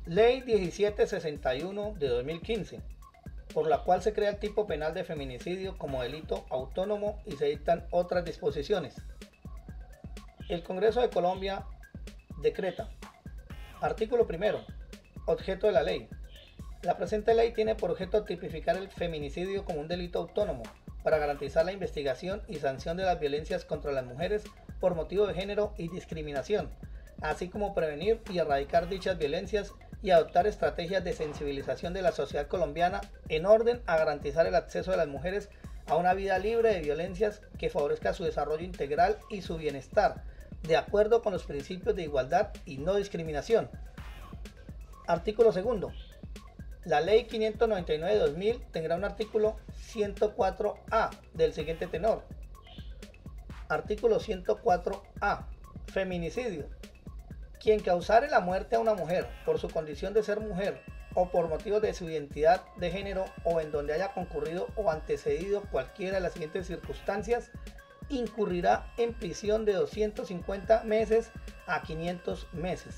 Ley 1761 de 2015, por la cual se crea el tipo penal de feminicidio como delito autónomo y se dictan otras disposiciones. El Congreso de Colombia decreta. Artículo primero. Objeto de la ley. La presente ley tiene por objeto tipificar el feminicidio como un delito autónomo para garantizar la investigación y sanción de las violencias contra las mujeres por motivo de género y discriminación, así como prevenir y erradicar dichas violencias y adoptar estrategias de sensibilización de la sociedad colombiana en orden a garantizar el acceso de las mujeres a una vida libre de violencias que favorezca su desarrollo integral y su bienestar, de acuerdo con los principios de igualdad y no discriminación. Artículo segundo. La Ley 599 de 2000 tendrá un artículo 104A del siguiente tenor. Artículo 104A. Feminicidio. Quien causare la muerte a una mujer por su condición de ser mujer o por motivos de su identidad de género o en donde haya concurrido o antecedido cualquiera de las siguientes circunstancias, incurrirá en prisión de 250 meses a 500 meses.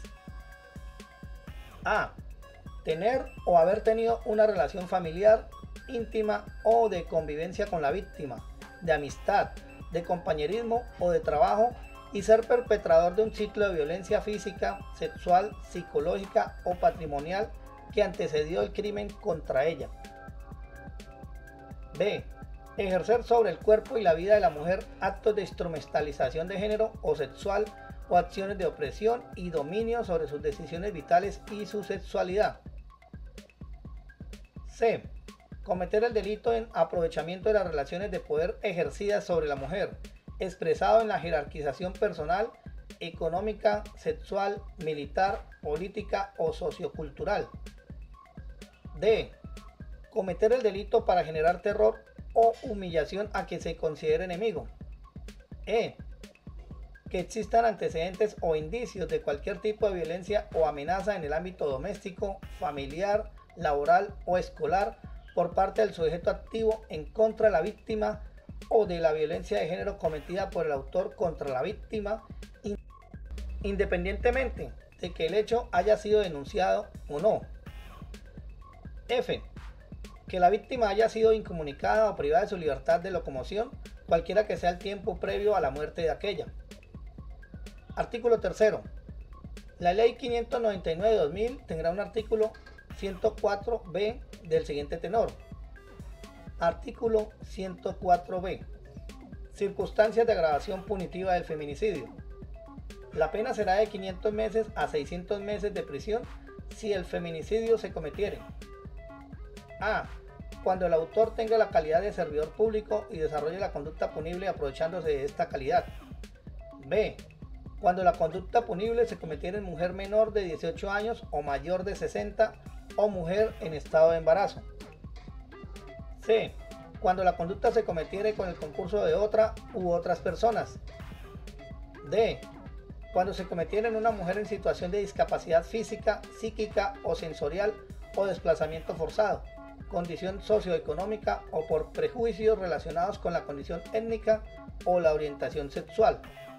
A. Tener o haber tenido una relación familiar, íntima o de convivencia con la víctima, de amistad, de compañerismo o de trabajo y ser perpetrador de un ciclo de violencia física, sexual, psicológica o patrimonial que antecedió el crimen contra ella. B. Ejercer sobre el cuerpo y la vida de la mujer actos de instrumentalización de género o sexual o acciones de opresión y dominio sobre sus decisiones vitales y su sexualidad. C. Cometer el delito en aprovechamiento de las relaciones de poder ejercidas sobre la mujer, expresado en la jerarquización personal, económica, sexual, militar, política o sociocultural. D. Cometer el delito para generar terror o humillación a quien se considere enemigo. E. Que existan antecedentes o indicios de cualquier tipo de violencia o amenaza en el ámbito doméstico, familiar, laboral o escolar por parte del sujeto activo en contra de la víctima o de la violencia de género cometida por el autor contra la víctima, independientemente de que el hecho haya sido denunciado o no. F. Que la víctima haya sido incomunicada o privada de su libertad de locomoción, cualquiera que sea el tiempo previo a la muerte de aquella. Artículo tercero. La Ley 599 de 2000 tendrá un artículo 104b del siguiente tenor. Artículo 104b. Circunstancias de agravación punitiva del feminicidio. La pena será de 500 meses a 600 meses de prisión si el feminicidio se cometiere. A. Cuando el autor tenga la calidad de servidor público y desarrolle la conducta punible aprovechándose de esta calidad. B. Cuando la conducta punible se cometiera en mujer menor de 18 años o mayor de 60 o mujer en estado de embarazo. C. Cuando la conducta se cometiere con el concurso de otra u otras personas. D. Cuando se cometiera en una mujer en situación de discapacidad física, psíquica o sensorial o desplazamiento forzado, condición socioeconómica o por prejuicios relacionados con la condición étnica o la orientación sexual.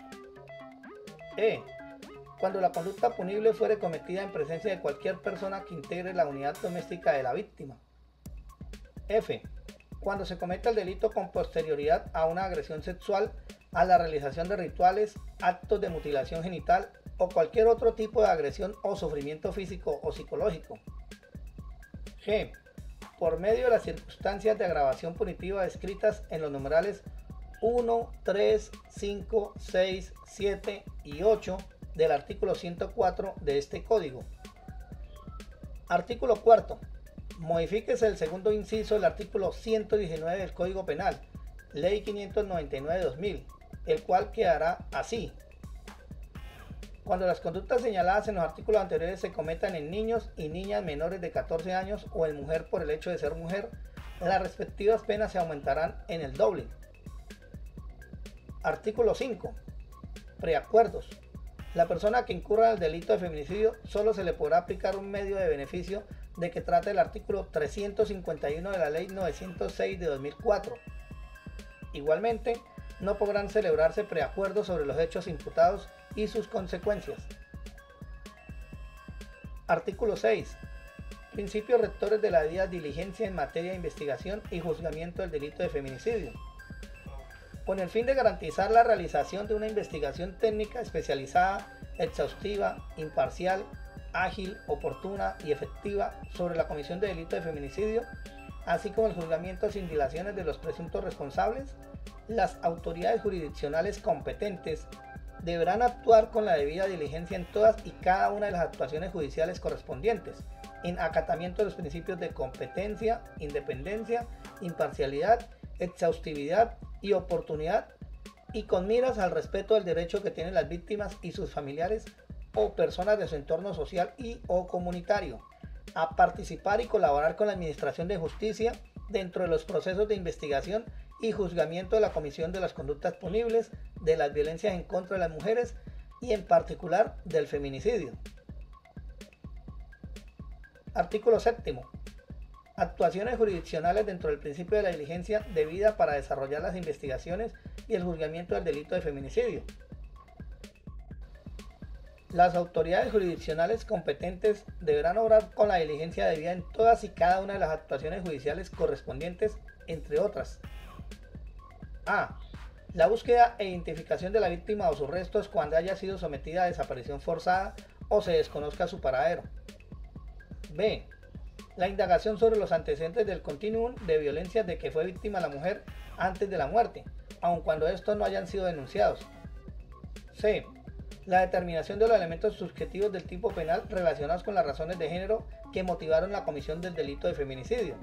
E. Cuando la conducta punible fuere cometida en presencia de cualquier persona que integre la unidad doméstica de la víctima. F. Cuando se cometa el delito con posterioridad a una agresión sexual, a la realización de rituales, actos de mutilación genital o cualquier otro tipo de agresión o sufrimiento físico o psicológico. G. Por medio de las circunstancias de agravación punitiva descritas en los numerales 1, 3, 5, 6, 7 y 8 del artículo 104 de este código. Artículo cuarto. Modifíquese el segundo inciso del artículo 119 del Código Penal, Ley 599 de 2000, el cual quedará así. Cuando las conductas señaladas en los artículos anteriores se cometan en niños y niñas menores de 14 años o en mujer por el hecho de ser mujer, las respectivas penas se aumentarán en el doble. Artículo 5. Preacuerdos. La persona que incurra en el delito de feminicidio solo se le podrá aplicar un medio de beneficio de que trata el artículo 351 de la Ley 906 de 2004. Igualmente, no podrán celebrarse preacuerdos sobre los hechos imputados y sus consecuencias. Artículo 6. Principios rectores de la debida diligencia en materia de investigación y juzgamiento del delito de feminicidio. Con el fin de garantizar la realización de una investigación técnica especializada, exhaustiva, imparcial, ágil, oportuna y efectiva sobre la comisión de delito de feminicidio, así como el juzgamiento sin dilaciones de los presuntos responsables, las autoridades jurisdiccionales competentes deberán actuar con la debida diligencia en todas y cada una de las actuaciones judiciales correspondientes, en acatamiento de los principios de competencia, independencia, imparcialidad, exhaustividad y oportunidad, y con miras al respeto del derecho que tienen las víctimas y sus familiares o personas de su entorno social y o comunitario a participar y colaborar con la Administración de Justicia dentro de los procesos de investigación y juzgamiento de la comisión de las conductas punibles, de las violencias en contra de las mujeres y en particular del feminicidio. Artículo 7. Actuaciones jurisdiccionales dentro del principio de la diligencia debida para desarrollar las investigaciones y el juzgamiento del delito de feminicidio. Las autoridades jurisdiccionales competentes deberán obrar con la diligencia debida en todas y cada una de las actuaciones judiciales correspondientes, entre otras. A. La búsqueda e identificación de la víctima o sus restos cuando haya sido sometida a desaparición forzada o se desconozca su paradero. B. La indagación sobre los antecedentes del continuum de violencia de que fue víctima la mujer antes de la muerte, aun cuando estos no hayan sido denunciados. C. La determinación de los elementos subjetivos del tipo penal relacionados con las razones de género que motivaron la comisión del delito de feminicidio.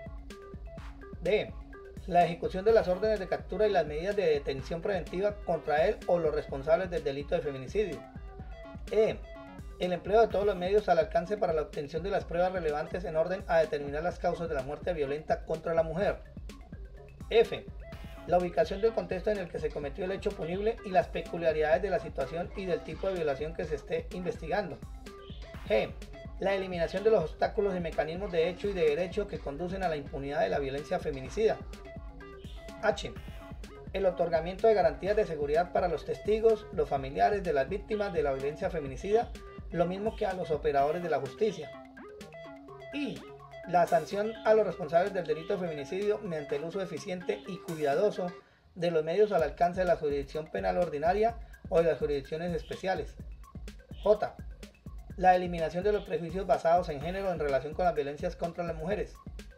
D. La ejecución de las órdenes de captura y las medidas de detención preventiva contra él o los responsables del delito de feminicidio. E. El empleo de todos los medios al alcance para la obtención de las pruebas relevantes en orden a determinar las causas de la muerte violenta contra la mujer. F. La ubicación del contexto en el que se cometió el hecho punible y las peculiaridades de la situación y del tipo de violación que se esté investigando. G. La eliminación de los obstáculos y mecanismos de hecho y de derecho que conducen a la impunidad de la violencia feminicida. H. El otorgamiento de garantías de seguridad para los testigos, los familiares de las víctimas de la violencia feminicida, lo mismo que a los operadores de la justicia. I. La sanción a los responsables del delito de feminicidio mediante el uso eficiente y cuidadoso de los medios al alcance de la jurisdicción penal ordinaria o de las jurisdicciones especiales. J. La eliminación de los prejuicios basados en género en relación con las violencias contra las mujeres.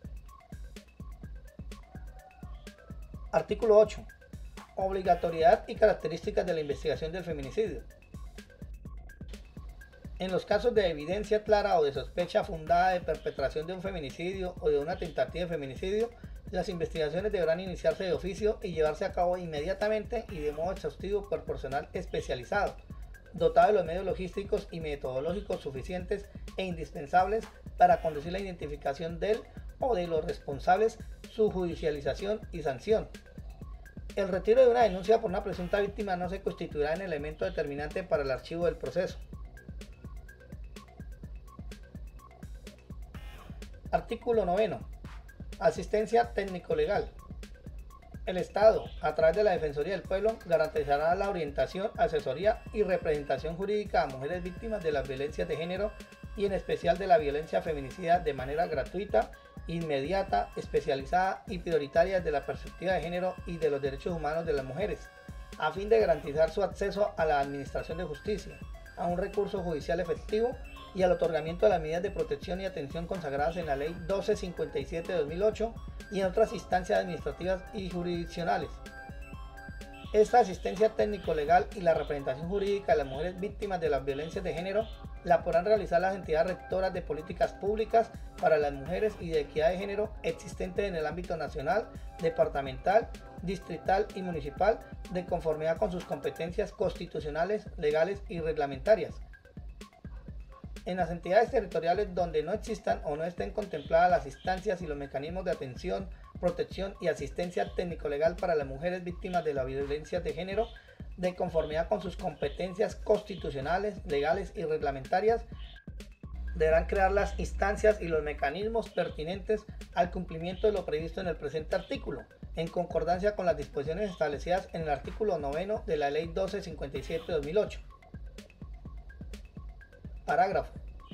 Artículo 8. Obligatoriedad y características de la investigación del feminicidio. En los casos de evidencia clara o de sospecha fundada de perpetración de un feminicidio o de una tentativa de feminicidio, las investigaciones deberán iniciarse de oficio y llevarse a cabo inmediatamente y de modo exhaustivo por personal especializado, dotado de los medios logísticos y metodológicos suficientes e indispensables para conducir la identificación del o de los responsables, su judicialización y sanción. El retiro de una denuncia por una presunta víctima no se constituirá en elemento determinante para el archivo del proceso. Artículo 9. Asistencia técnico-legal. El Estado, a través de la Defensoría del Pueblo, garantizará la orientación, asesoría y representación jurídica a mujeres víctimas de las violencias de género y en especial de la violencia feminicida de manera gratuita, inmediata, especializada y prioritaria desde la perspectiva de género y de los derechos humanos de las mujeres, a fin de garantizar su acceso a la administración de justicia, a un recurso judicial efectivo y al otorgamiento de las medidas de protección y atención consagradas en la Ley 1257 de 2008 y en otras instancias administrativas y jurisdiccionales. Esta asistencia técnico-legal y la representación jurídica de las mujeres víctimas de las violencias de género la podrán realizar las entidades rectoras de políticas públicas para las mujeres y de equidad de género existentes en el ámbito nacional, departamental, distrital y municipal, de conformidad con sus competencias constitucionales, legales y reglamentarias. En las entidades territoriales donde no existan o no estén contempladas las instancias y los mecanismos de atención, protección y asistencia técnico-legal para las mujeres víctimas de la violencia de género, de conformidad con sus competencias constitucionales, legales y reglamentarias, deberán crear las instancias y los mecanismos pertinentes al cumplimiento de lo previsto en el presente artículo, en concordancia con las disposiciones establecidas en el artículo 9 de la Ley 1257 de 2008. Parágrafo.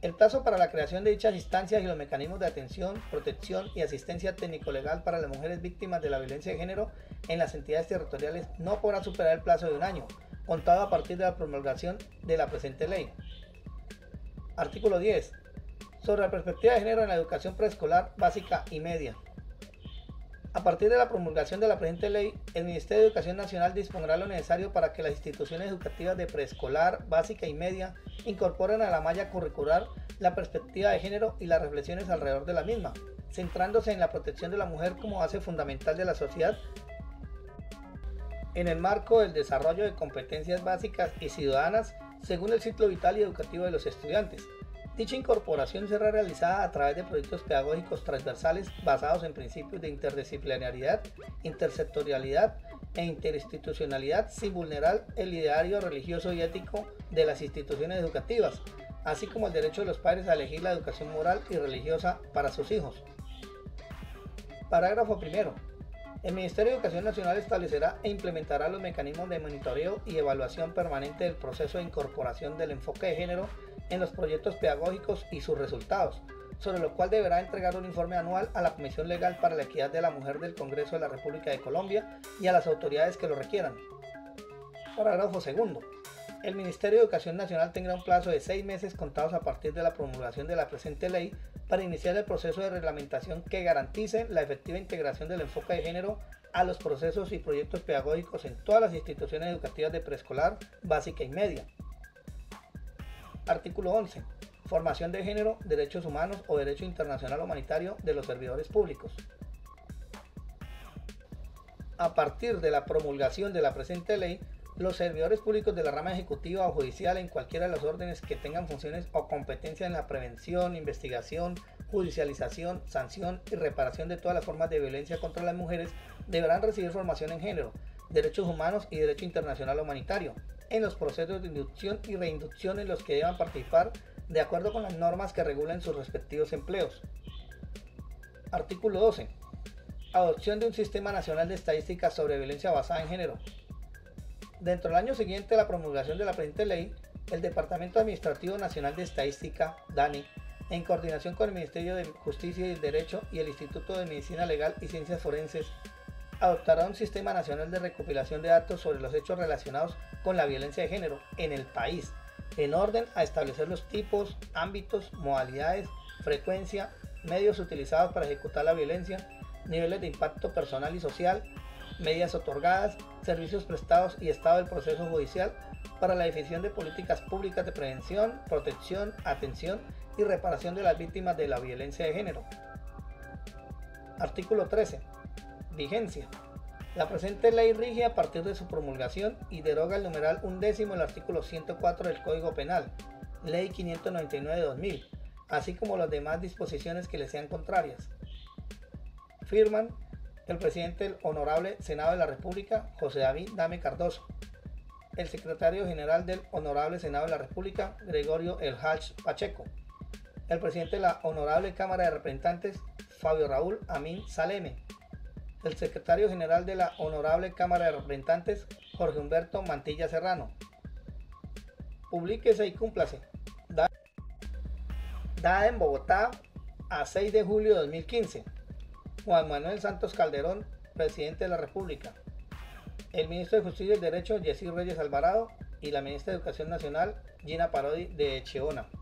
El plazo para la creación de dichas instancias y los mecanismos de atención, protección y asistencia técnico-legal para las mujeres víctimas de la violencia de género en las entidades territoriales no podrá superar el plazo de 1 año, contado a partir de la promulgación de la presente ley. Artículo 10. Sobre la perspectiva de género en la educación preescolar, básica y media. A partir de la promulgación de la presente ley, el Ministerio de Educación Nacional dispondrá lo necesario para que las instituciones educativas de preescolar, básica y media incorporen a la malla curricular la perspectiva de género y las reflexiones alrededor de la misma, centrándose en la protección de la mujer como base fundamental de la sociedad en el marco del desarrollo de competencias básicas y ciudadanas según el ciclo vital y educativo de los estudiantes. Dicha incorporación será realizada a través de proyectos pedagógicos transversales basados en principios de interdisciplinariedad, intersectorialidad e interinstitucionalidad sin vulnerar el ideario religioso y ético de las instituciones educativas, así como el derecho de los padres a elegir la educación moral y religiosa para sus hijos. Parágrafo primero. El Ministerio de Educación Nacional establecerá e implementará los mecanismos de monitoreo y evaluación permanente del proceso de incorporación del enfoque de género en los proyectos pedagógicos y sus resultados, sobre lo cual deberá entregar un informe anual a la Comisión Legal para la Equidad de la Mujer del Congreso de la República de Colombia y a las autoridades que lo requieran. Parágrafo segundo. El Ministerio de Educación Nacional tendrá un plazo de 6 meses contados a partir de la promulgación de la presente ley para iniciar el proceso de reglamentación que garantice la efectiva integración del enfoque de género a los procesos y proyectos pedagógicos en todas las instituciones educativas de preescolar, básica y media. Artículo 11. Formación de género, derechos humanos o derecho internacional humanitario de los servidores públicos. A partir de la promulgación de la presente ley, los servidores públicos de la rama ejecutiva o judicial en cualquiera de los órdenes que tengan funciones o competencia en la prevención, investigación, judicialización, sanción y reparación de todas las formas de violencia contra las mujeres deberán recibir formación en género, derechos humanos y derecho internacional humanitario en los procesos de inducción y reinducción en los que deban participar de acuerdo con las normas que regulen sus respectivos empleos. Artículo 12. Adopción de un sistema nacional de estadísticas sobre violencia basada en género. Dentro del año siguiente a la promulgación de la presente ley, el Departamento Administrativo Nacional de Estadística, DANE, en coordinación con el Ministerio de Justicia y el Derecho y el Instituto de Medicina Legal y Ciencias Forenses, adoptará un sistema nacional de recopilación de datos sobre los hechos relacionados con la violencia de género en el país, en orden a establecer los tipos, ámbitos, modalidades, frecuencia, medios utilizados para ejecutar la violencia, niveles de impacto personal y social, medidas otorgadas, servicios prestados y estado del proceso judicial para la definición de políticas públicas de prevención, protección, atención y reparación de las víctimas de la violencia de género. Artículo 13. Vigencia. La presente ley rige a partir de su promulgación y deroga el numeral 11 del artículo 104 del Código Penal, Ley 599 de 2000, así como las demás disposiciones que le sean contrarias. Firman el presidente del Honorable Senado de la República, José David Dame Cardoso, el secretario general del Honorable Senado de la República, Gregorio El Hach Pacheco, el presidente de la Honorable Cámara de Representantes, Fabio Raúl Amin Saleme, el secretario general de la Honorable Cámara de Representantes, Jorge Humberto Mantilla Serrano. Publíquese y cúmplase. Dada en Bogotá a 6 de julio de 2015. Juan Manuel Santos Calderón, presidente de la República. El ministro de Justicia y Derecho, Yesir Reyes Alvarado, y la ministra de Educación Nacional, Gina Parodi de Echeona.